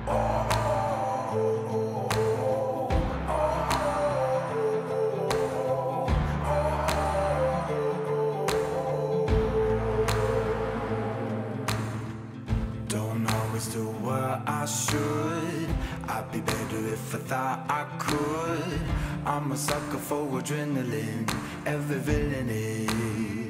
Don't always do what I should. I'd be better if I thought I could. I'm a sucker for adrenaline, every villain is